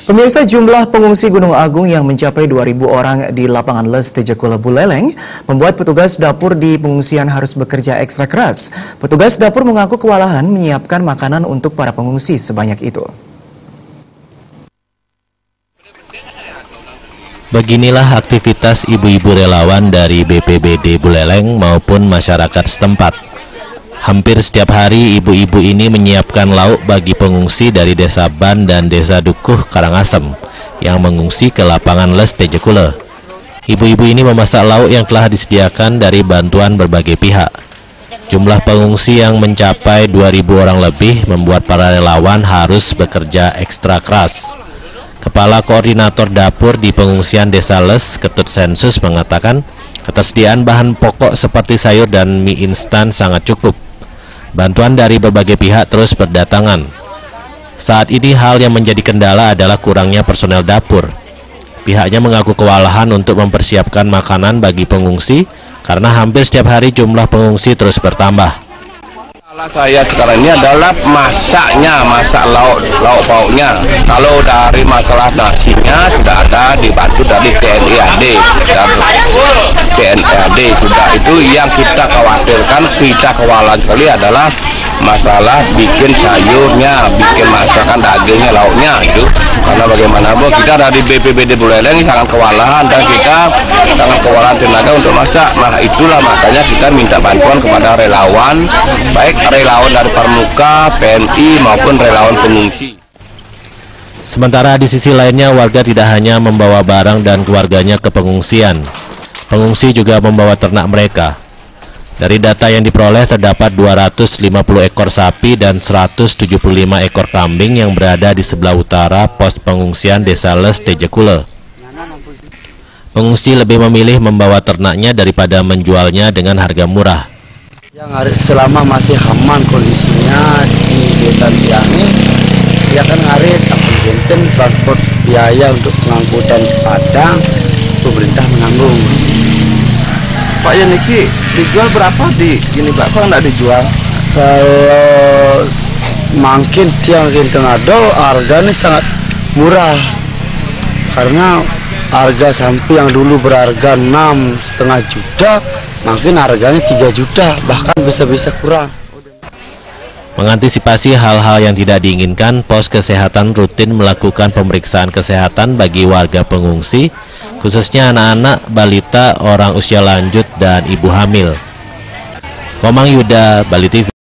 Pemirsa, jumlah pengungsi Gunung Agung yang mencapai 2.000 orang di lapangan Les Tejakula Buleleng membuat petugas dapur di pengungsian harus bekerja ekstra keras. Petugas dapur mengaku kewalahan menyiapkan makanan untuk para pengungsi sebanyak itu. Beginilah aktivitas ibu-ibu relawan dari BPBD Buleleng maupun masyarakat setempat. Hampir setiap hari ibu-ibu ini menyiapkan lauk bagi pengungsi dari Desa Ban dan Desa Dukuh Karangasem yang mengungsi ke lapangan Les Tejakula. Ibu-ibu ini memasak lauk yang telah disediakan dari bantuan berbagai pihak. Jumlah pengungsi yang mencapai 2.000 orang lebih membuat para relawan harus bekerja ekstra keras. Kepala Koordinator Dapur di Pengungsian Desa Les, Ketut Sensus, mengatakan ketersediaan bahan pokok seperti sayur dan mie instan sangat cukup. Bantuan dari berbagai pihak terus berdatangan. Saat ini hal yang menjadi kendala adalah kurangnya personel dapur. Pihaknya mengaku kewalahan untuk mempersiapkan makanan bagi pengungsi karena hampir setiap hari jumlah pengungsi terus bertambah. Saya sekarang ini adalah masak lauk pauknya. Kalau dari masalah nasinya sudah ada dibantu dari TNI AD sudah. Itu yang kita khawatirkan, kita kewalahan sekali adalah masalah bikin sayurnya, bikin masakan dagingnya, lauknya itu. Karena bagaimanapun kita dari BPBD Buleleng sangat kewalahan dan kita sangat kewalahan tenaga untuk masak. Nah itulah makanya kita minta bantuan kepada relawan, baik relawan dari Parmuka, PNI maupun relawan pengungsi. Sementara di sisi lainnya warga tidak hanya membawa barang dan keluarganya ke pengungsian. Pengungsi juga membawa ternak mereka. Dari data yang diperoleh terdapat 250 ekor sapi dan 175 ekor kambing yang berada di sebelah utara pos pengungsian Desa Les Tejakula. Pengungsi lebih memilih membawa ternaknya daripada menjualnya dengan harga murah. Yang selama masih aman kondisinya di desa ini, ya kan hari tak transport biaya untuk pengangkutan Padang, pemerintah menanggung. Pak, ya niki dijual berapa di gini Pak? Kalau nggak dijual? Kalau makin tiang tengado harganya sangat murah karena harga sapi yang dulu berharga 6,5 juta, makin harganya 3 juta, bahkan bisa kurang. Mengantisipasi hal-hal yang tidak diinginkan, pos kesehatan rutin melakukan pemeriksaan kesehatan bagi warga pengungsi, khususnya anak-anak, balita, orang usia lanjut, dan ibu hamil. Komang Yuda, Bali TV.